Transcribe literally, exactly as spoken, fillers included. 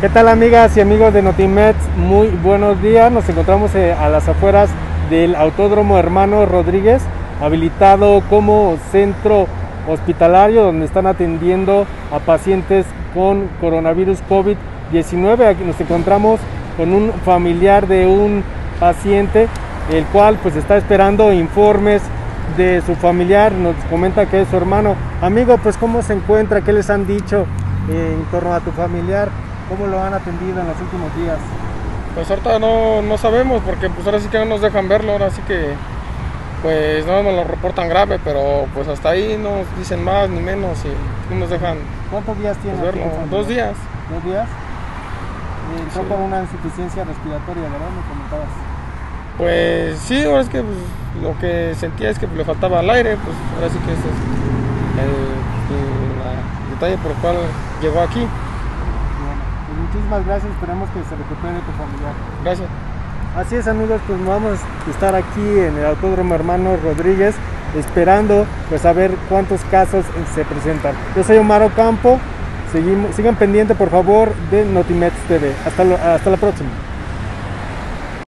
¿Qué tal, amigas y amigos de Notimex? Muy buenos días. Nos encontramos eh, a las afueras del Autódromo Hermanos Rodríguez, habilitado como centro hospitalario donde están atendiendo a pacientes con coronavirus COVID diecinueve. Aquí nos encontramos con un familiar de un paciente, el cual pues está esperando informes de su familiar. Nos comenta que es su hermano. Amigo, pues ¿cómo se encuentra? ¿Qué les han dicho eh, en torno a tu familiar? ¿Cómo lo han atendido en los últimos días? Pues ahorita no, no sabemos, porque pues ahora sí que no nos dejan verlo, ahora sí que pues no nos lo reportan grave, pero pues hasta ahí no nos dicen más ni menos y no nos dejan. ¿Cuántos días tiene? Pues, verlo? Dos días. ¿Dos días? Eh, entró Sí. por una insuficiencia respiratoria, ¿verdad? Me comentabas. Pues sí, ahora es que pues, lo que sentía es que pues, le faltaba el aire, pues ahora sí que ese es el, el- la- el detalle por el cual llegó aquí. Bueno, pues muchísimas gracias, esperemos que se recupere tu familiar. Gracias. Así es, amigos, pues vamos a estar aquí en el Autódromo Hermanos Rodríguez esperando pues a ver cuántos casos se presentan. Yo soy Omar Ocampo, seguimos, sigan pendiente por favor de Notimex T V. Hasta, lo, hasta la próxima.